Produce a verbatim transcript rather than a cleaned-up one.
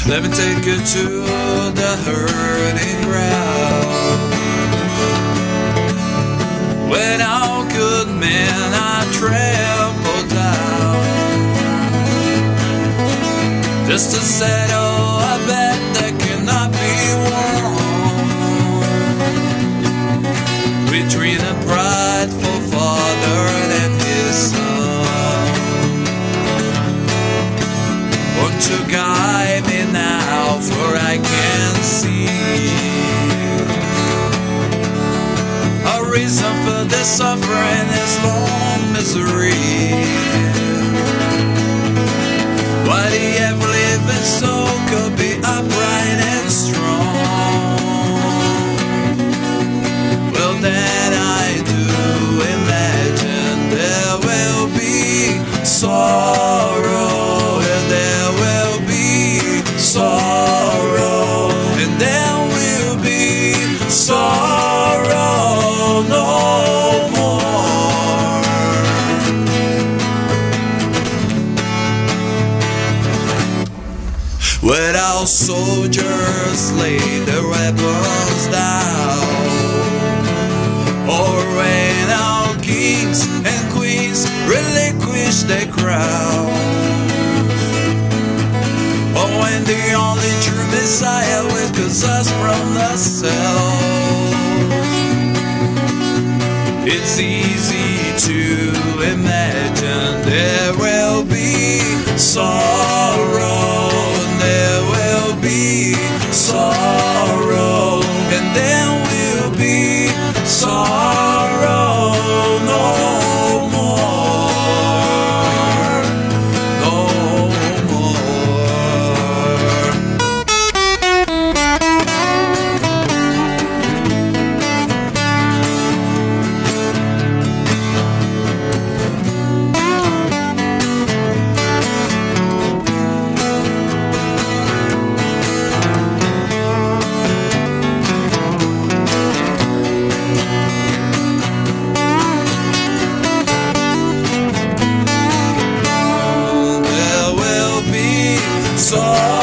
Let me take you to the hurting ground. When all good men are trampled down, just to settle a bet that cannot be won, between a prideful father and his son. Won't you guide me now, for I can see a reason for this suffering, this long misery. Why the ever-living soul could be upright and strong. Well, then I do imagine there will be sorrow, and there will be sorrow, and there will be sorrow no more. When our soldiers lay the rebels down, or when our kings and queens relinquish their crowns, or when the only true Messiah whispers us from the cells, it's easy to imagine there will be sorrow, and there will be sorrow, and there will be sorrow no more, no sorrow.